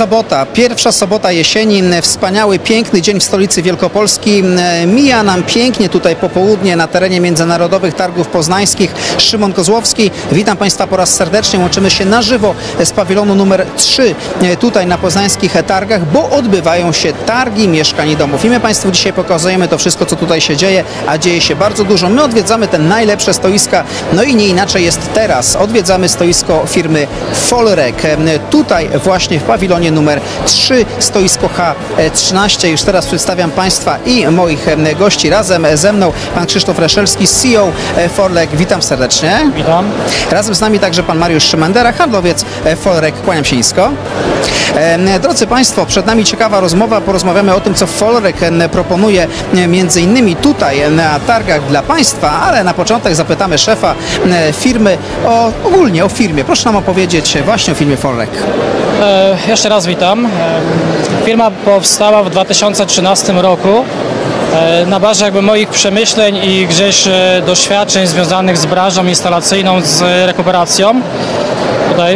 sobota, pierwsza sobota jesieni, wspaniały, piękny dzień w stolicy Wielkopolski. Mija nam pięknie tutaj popołudnie na terenie Międzynarodowych Targów Poznańskich. Szymon Kozłowski, witam Państwa po raz serdecznie. Łączymy się na żywo z pawilonu numer 3 tutaj na poznańskich targach, bo odbywają się targi mieszkań i domów. I my Państwu dzisiaj pokazujemy to wszystko, co tutaj się dzieje, a dzieje się bardzo dużo. My odwiedzamy te najlepsze stoiska, no i nie inaczej jest teraz. Odwiedzamy stoisko firmy Folrek. Tutaj właśnie w pawilonie numer 3, stoisko H13. Już teraz przedstawiam Państwa i moich gości. Razem ze mną pan Krzysztof Reszelski, CEO Folrek. Witam serdecznie. Witam. Razem z nami także pan Mariusz Szymendera, handlowiec Folrek. Kłaniam się nisko. Drodzy Państwo, przed nami ciekawa rozmowa. Porozmawiamy o tym, co Folrek proponuje między innymi tutaj na targach dla Państwa, ale na początek zapytamy szefa firmy ogólnie o firmie. Proszę nam opowiedzieć właśnie o firmie Folrek. Jeszcze raz witam. Firma powstała w 2013 roku na bazie jakby moich przemyśleń i gdzieś doświadczeń związanych z branżą instalacyjną, z rekuperacją. Tutaj.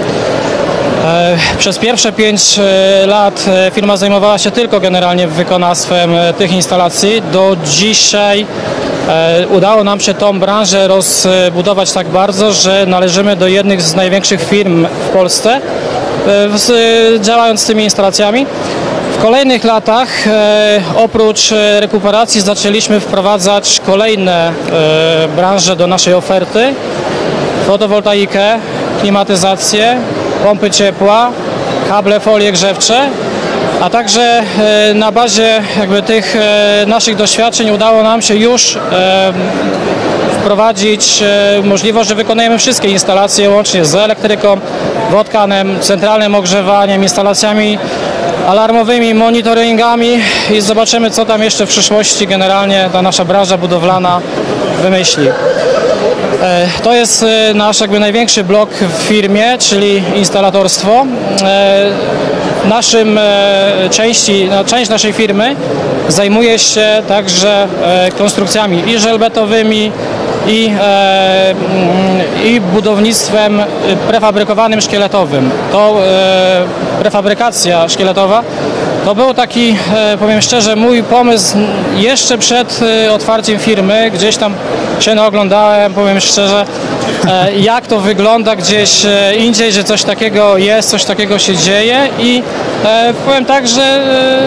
Przez pierwsze 5 lat firma zajmowała się tylko generalnie wykonawstwem tych instalacji. Do dzisiaj udało nam się tą branżę rozbudować tak bardzo, że należymy do jednych z największych firm w Polsce, działając z tymi instalacjami. W kolejnych latach oprócz rekuperacji zaczęliśmy wprowadzać kolejne branże do naszej oferty. Fotowoltaikę, klimatyzację, pompy ciepła, kable, folie grzewcze, a także na bazie jakby tych naszych doświadczeń udało nam się już wprowadzić możliwość, że wykonujemy wszystkie instalacje łącznie z elektryką, wodkanem, centralnym ogrzewaniem, instalacjami alarmowymi, monitoringami i zobaczymy, co tam jeszcze w przyszłości generalnie ta nasza branża budowlana wymyśli. To jest nasz jakby największy blok w firmie, czyli instalatorstwo. Część naszej firmy zajmuje się także konstrukcjami i żelbetowymi, i budownictwem prefabrykowanym szkieletowym. To prefabrykacja szkieletowa to był taki, powiem szczerze, mój pomysł jeszcze przed otwarciem firmy. Gdzieś tam się naoglądałem, powiem szczerze, jak to wygląda gdzieś indziej, że coś takiego jest, coś takiego się dzieje i powiem tak, że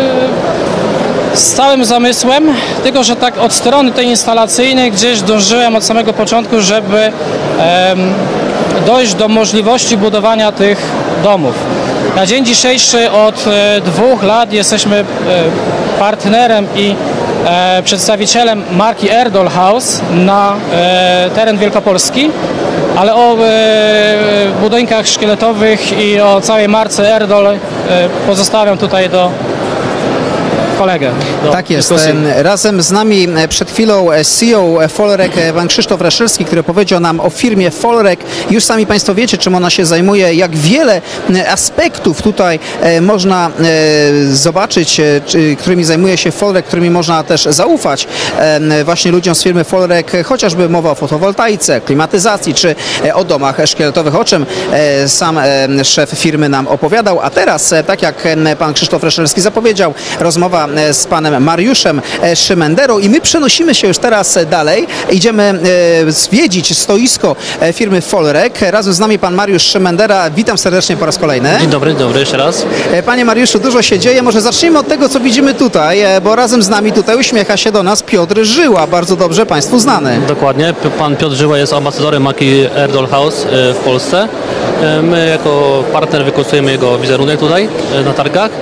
z całym zamysłem, tylko że tak od strony tej instalacyjnej gdzieś dążyłem od samego początku, żeby dojść do możliwości budowania tych domów. Na dzień dzisiejszy od 2 lat jesteśmy partnerem i przedstawicielem marki Erdol House na teren Wielkopolski, ale o budynkach szkieletowych i o całej marce Erdol pozostawiam tutaj do kolegę. Tak jest. Razem z nami przed chwilą CEO Folrek, pan Krzysztof Reszelski, który powiedział nam o firmie Folrek. Już sami Państwo wiecie, czym ona się zajmuje, jak wiele aspektów tutaj można zobaczyć, którymi zajmuje się Folrek, którymi można też zaufać właśnie ludziom z firmy Folrek, chociażby mowa o fotowoltaice, klimatyzacji, czy o domach szkieletowych, o czym sam szef firmy nam opowiadał. A teraz, tak jak pan Krzysztof Reszelski zapowiedział, rozmowa z panem Mariuszem Szymenderą i my przenosimy się już teraz dalej. Idziemy zwiedzić stoisko firmy Folrek. Razem z nami pan Mariusz Szymendera. Witam serdecznie po raz kolejny. Dzień dobry jeszcze raz. Panie Mariuszu, dużo się dzieje. Może zacznijmy od tego, co widzimy tutaj, bo razem z nami tutaj uśmiecha się do nas Piotr Żyła, bardzo dobrze Państwu znany. Dokładnie. Pan Piotr Żyła jest ambasadorem marki Erdol House w Polsce. My jako partner wykorzystujemy jego wizerunek tutaj na targach.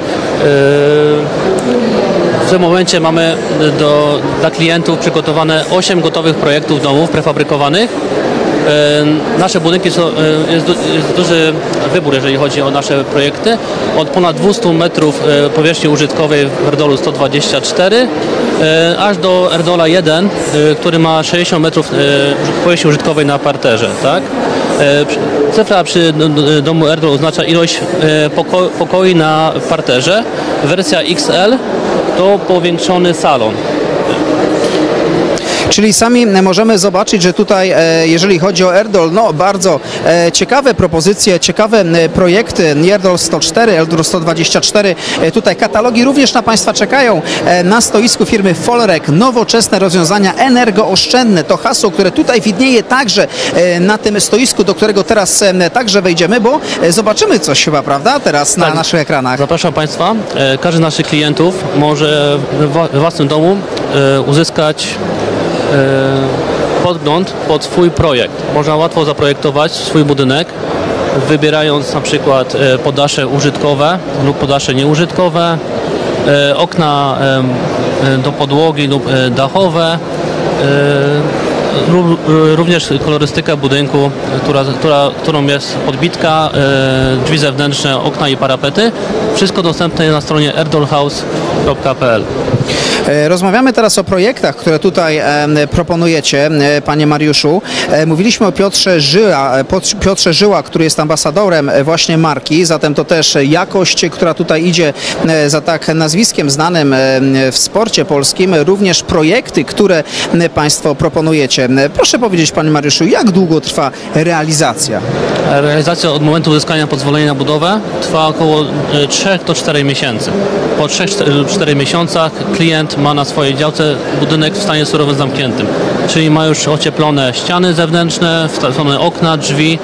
W tym momencie mamy dla klientów przygotowane 8 gotowych projektów domów prefabrykowanych. Nasze budynki jest duży wybór, jeżeli chodzi o nasze projekty. Od ponad 200 metrów powierzchni użytkowej w Erdolu 124, aż do Erdola 1, który ma 60 metrów powierzchni użytkowej na parterze. Tak? Cyfra przy domu Erdol oznacza ilość pokoi na parterze. Wersja XL to powiększony salon. Czyli sami możemy zobaczyć, że tutaj, jeżeli chodzi o Erdol, no bardzo ciekawe propozycje, ciekawe projekty. Erdol 104, Erdol 124. Tutaj katalogi również na Państwa czekają. Na stoisku firmy Folrek nowoczesne rozwiązania energooszczędne. To hasło, które tutaj widnieje także na tym stoisku, do którego teraz także wejdziemy, bo zobaczymy coś chyba, prawda, teraz na naszych ekranach. Zapraszam Państwa. Każdy z naszych klientów może we własnym domu uzyskać podgląd pod swój projekt. Można łatwo zaprojektować swój budynek, wybierając na przykład poddasze użytkowe lub poddasze nieużytkowe, okna do podłogi lub dachowe, również kolorystykę budynku, którą jest podbitka, drzwi zewnętrzne, okna i parapety. Wszystko dostępne na stronie erdolhouse.pl. Rozmawiamy teraz o projektach, które tutaj proponujecie, panie Mariuszu. Mówiliśmy o Piotrze Żyła, który jest ambasadorem właśnie marki, zatem to też jakość, która tutaj idzie za tak nazwiskiem znanym w sporcie polskim, również projekty, które państwo proponujecie. Proszę powiedzieć, panie Mariuszu, jak długo trwa realizacja? Realizacja od momentu uzyskania pozwolenia na budowę trwa około 3 do 4 miesięcy. Po 3-4 miesiącach klient ma na swojej działce budynek w stanie surowym zamkniętym, czyli ma już ocieplone ściany zewnętrzne, wstawione okna, drzwi,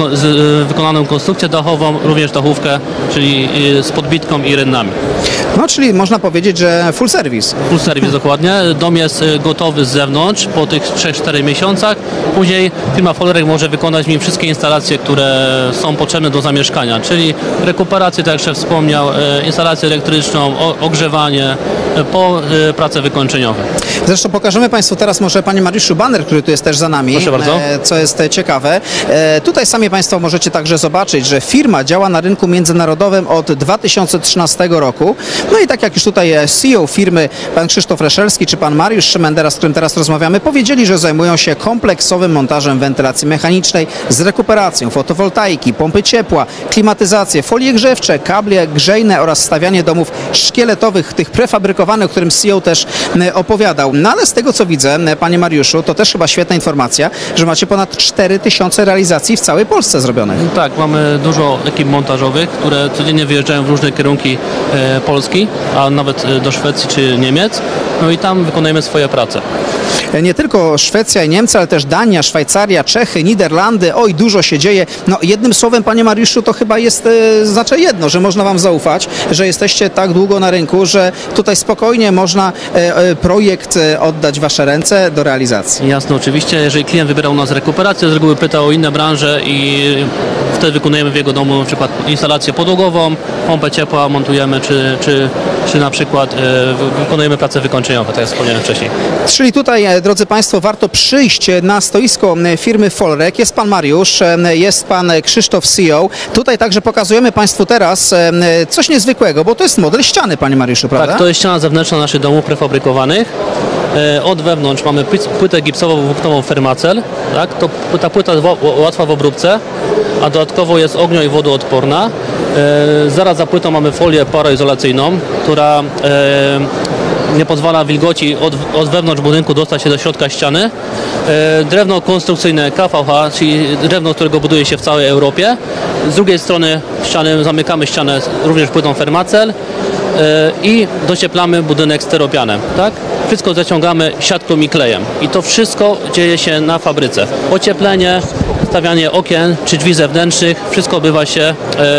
wykonaną konstrukcję dachową, również dachówkę, czyli z podbitką i rynnami. No, czyli można powiedzieć, że full service. Full service, dokładnie. Dom jest gotowy z zewnątrz po tych 3-4 miesiącach. Później firma Folrek może wykonać w nim wszystkie instalacje, które są potrzebne do zamieszkania, czyli rekuperację, tak jak szef wspomniał, instalację elektryczną, ogrzewanie, po prace wykończeniowe. Zresztą pokażemy Państwu teraz może, panie Mariuszu, baner, który tu jest też za nami, proszę bardzo. Co jest ciekawe. Tutaj sami Państwo możecie także zobaczyć, że firma działa na rynku międzynarodowym od 2013 roku. No i tak jak już tutaj CEO firmy, pan Krzysztof Reszelski czy pan Mariusz Szymendera, z którym teraz rozmawiamy, powiedzieli, że zajmują się kompleksowym montażem wentylacji mechanicznej z rekuperacją fotowoltaiki, pompy ciepła, klimatyzację, folie grzewcze, kable grzejne oraz stawianie domów szkieletowych, tych prefabrykowanych, o którym CEO też opowiadał. No ale z tego co widzę, panie Mariuszu, to też chyba świetna informacja, że macie ponad 4000 realizacji w całej Polsce zrobionych. Tak, mamy dużo ekip montażowych, które codziennie wyjeżdżają w różne kierunki Polski, a nawet do Szwecji czy Niemiec. No i tam wykonujemy swoje prace. Nie tylko Szwecja i Niemcy, ale też Dania, Szwajcaria, Czechy, Niderlandy. Oj, dużo się dzieje. No jednym słowem, panie Mariuszu, to chyba jest, znaczy jedno, że można wam zaufać, że jesteście tak długo na rynku, że tutaj spokojnie można projekt oddać w wasze ręce do realizacji. Jasne, oczywiście. Jeżeli klient wybiera u nas rekuperację, z reguły pyta o inne branże i wtedy wykonujemy w jego domu na przykład instalację podłogową, pompę ciepła montujemy, czy na przykład wykonujemy prace wykończeniowe, tak jak wspomniałem wcześniej. Czyli tutaj, drodzy państwo, warto przyjść na stoisko firmy Folrek. Jest pan Mariusz, jest pan Krzysztof, CEO. Tutaj także pokazujemy państwu teraz coś niezwykłego, bo to jest model ściany, panie Mariuszu, prawda? Tak, to jest ściana zewnętrzna naszych domów prefabrykowanych. Od wewnątrz mamy płytę gipsową włóknową Fermacell. Tak? Ta płyta jest łatwa w obróbce, a dodatkowo jest ognio- i wodoodporna. Zaraz za płytą mamy folię paroizolacyjną, która nie pozwala wilgoci od wewnątrz budynku dostać się do środka ściany. Drewno konstrukcyjne KVH, czyli drewno, którego buduje się w całej Europie. Z drugiej strony ściany zamykamy ścianę również płytą Fermacell i docieplamy budynek steropianem. Tak? Wszystko zaciągamy siatką i klejem. I to wszystko dzieje się na fabryce. Ocieplenie, stawianie okien czy drzwi zewnętrznych, wszystko odbywa się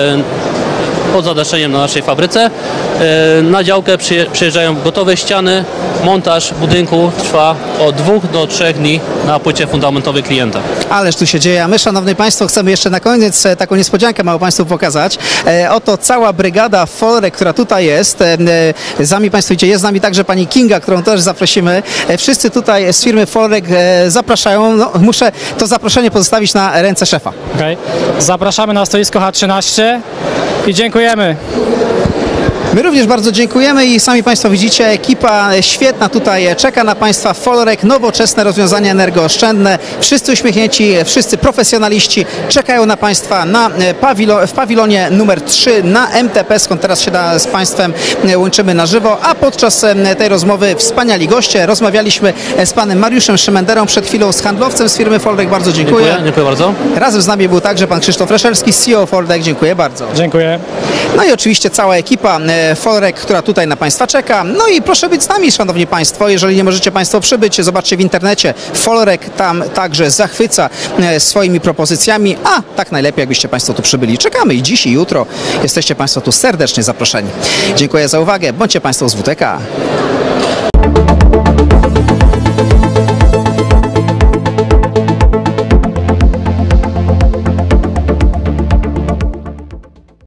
pod zadaszeniem na naszej fabryce. Na działkę przyjeżdżają gotowe ściany. Montaż budynku trwa od 2 do 3 dni na płycie fundamentowej klienta. Ależ tu się dzieje, a my, szanowni państwo, chcemy jeszcze na koniec taką niespodziankę mało państwu pokazać. Oto cała brygada Folrek, która tutaj jest. Z nami państwo idzie, jest z nami także pani Kinga, którą też zaprosimy. Wszyscy tutaj z firmy Folrek zapraszają. No, muszę to zaproszenie pozostawić na ręce szefa. Okay. Zapraszamy na stoisko H13 i dziękujemy. My również bardzo dziękujemy i sami Państwo widzicie, ekipa świetna tutaj czeka na Państwa. Folorek, nowoczesne rozwiązania energooszczędne. Wszyscy uśmiechnięci, wszyscy profesjonaliści czekają na Państwa w pawilonie numer 3 na MTP, skąd teraz się z Państwem łączymy na żywo. A podczas tej rozmowy wspaniali goście. Rozmawialiśmy z panem Mariuszem Szymenderą, przed chwilą z handlowcem z firmy Folorek. Bardzo dziękuję. Dziękuję bardzo. Razem z nami był także pan Krzysztof Reszelski, CEO Folorek. Dziękuję bardzo. Dziękuję. No i oczywiście cała ekipa Folorek, która tutaj na Państwa czeka. No i proszę być z nami, szanowni Państwo. Jeżeli nie możecie Państwo przybyć, zobaczcie w internecie. Folorek tam także zachwyca swoimi propozycjami, a tak najlepiej, jakbyście Państwo tu przybyli. Czekamy i dziś, i jutro. Jesteście Państwo tu serdecznie zaproszeni. Dziękuję za uwagę. Bądźcie Państwo z WTK.